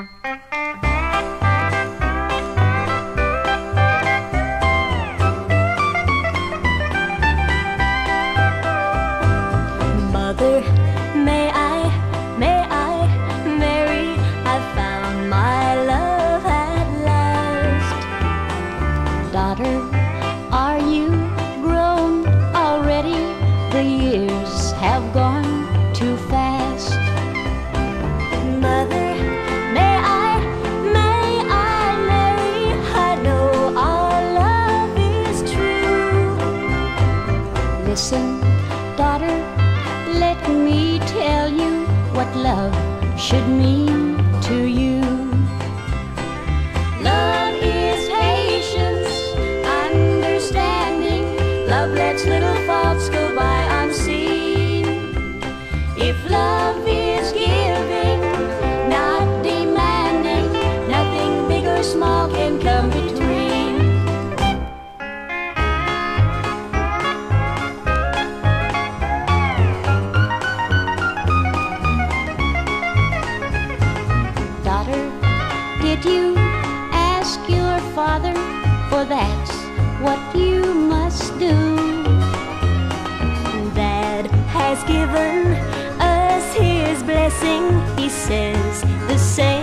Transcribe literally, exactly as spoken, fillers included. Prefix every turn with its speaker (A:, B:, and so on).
A: Mother, may I, may I marry? I found my love at last. Daughter, are you grown already? The years have gone too fast. Mother, may I, may I marry? I know our love is true. Listen, daughter, let me tell you what love should mean to you. Love is patience, understanding. Love lets little faults go by unseen. If love is giving, not demanding, nothing big or small can come between. Daughter, did you ask your father? For that's what you must do. Dad has given us his blessing. He says the same